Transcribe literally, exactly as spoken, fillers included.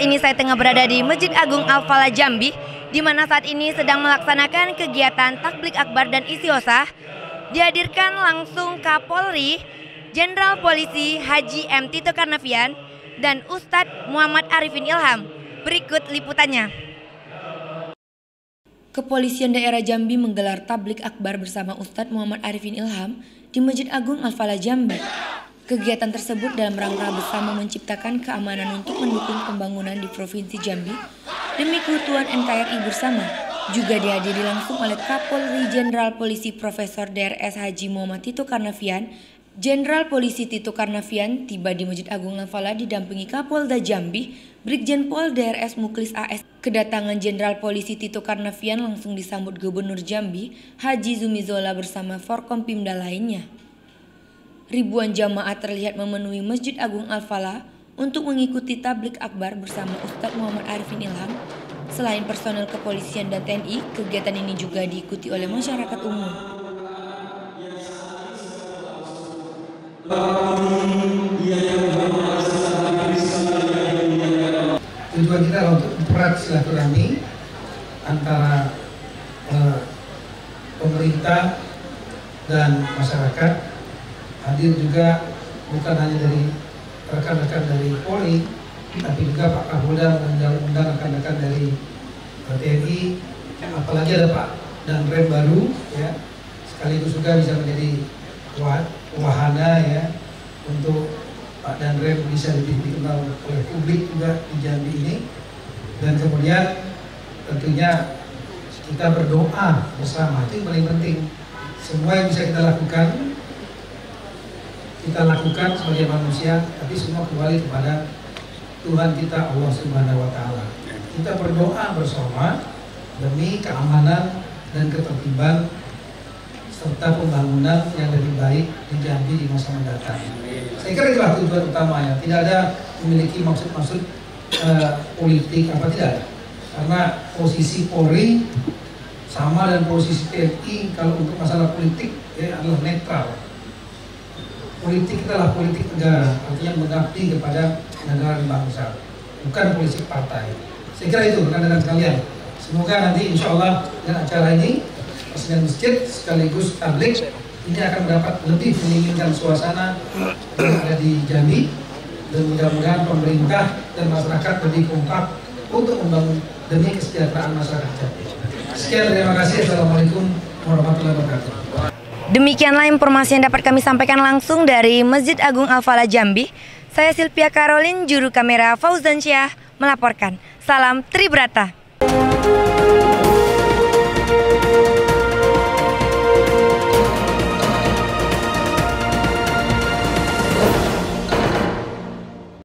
Saat ini saya tengah berada di Masjid Agung Al-Falah Jambi, di mana saat ini sedang melaksanakan kegiatan takblik akbar dan istighosah. Dihadirkan langsung Kapolri, Jenderal Polisi Haji M. Tito Karnavian, dan Ustadz Muhammad Arifin Ilham. Berikut liputannya. Kepolisian Daerah Jambi menggelar tablik akbar bersama Ustadz Muhammad Arifin Ilham di Masjid Agung Al-Falah Jambi. Kegiatan tersebut dalam rangka bersama menciptakan keamanan untuk mendukung pembangunan di Provinsi Jambi demi keutuhan N K R I bersama. Juga dihadiri langsung oleh Kapolri Jenderal Polisi Profesor D R S Haji Muhammad Tito Karnavian. Jenderal Polisi Tito Karnavian tiba di Masjid Agung Al-Falah didampingi Kapolda Jambi, Brigjen Pol D R S Muklis A S. Kedatangan Jenderal Polisi Tito Karnavian langsung disambut Gubernur Jambi, Haji Zumizola bersama Forkompimda lainnya. Ribuan jamaah terlihat memenuhi Masjid Agung Al-Falah untuk mengikuti tablik akbar bersama Ustadz Muhammad Arifin Ilham. Selain personel kepolisian dan T N I, kegiatan ini juga diikuti oleh masyarakat umum. Tujuan kita adalah untuk mempererat silaturahmi antara eh, pemerintah dan masyarakat. Hadir juga bukan hanya dari rekan-rekan dari Polri, tapi juga Pak Kapolda mengundang rekan-rekan dari T N I, apalagi ada Pak Danrem baru, ya, sekaligus juga bisa menjadi wahana ya untuk Pak Danrem bisa lebih dikenal oleh publik juga di Jambi ini. Dan kemudian tentunya kita berdoa bersama, itu yang paling penting. Semua yang bisa kita lakukan kita lakukan sebagai manusia, tapi semua kembali kepada Tuhan kita Allah Subhanahu wa Ta'ala. Kita berdoa bersama demi keamanan dan ketertiban serta pembangunan yang lebih baik di Jambi di masa mendatang. Saya kira itulah tujuan utamanya. Tidak ada memiliki maksud-maksud uh, politik apa tidak. Karena posisi Polri sama dan posisi T N I kalau untuk masalah politik ya, adalah netral. Politik adalah politik negara, artinya mengabdi kepada negara dan bangsa, bukan politik partai. Saya kira itu rekan-rekan sekalian. Semoga nanti insya Allah dengan acara ini peresmian masjid sekaligus tablik ini akan mendapat lebih meninggikan suasana yang ada di Jambi, dan mudah-mudahan pemerintah dan masyarakat lebih kompak untuk membangun demi kesejahteraan masyarakat Jambi. Sekian, terima kasih. Assalamualaikum warahmatullahi wabarakatuh. Demikianlah informasi yang dapat kami sampaikan langsung dari Masjid Agung Al-Falah Jambi. Saya Sylvia Caroline, juru kamera Fauzan Syah, melaporkan. Salam Tribrata.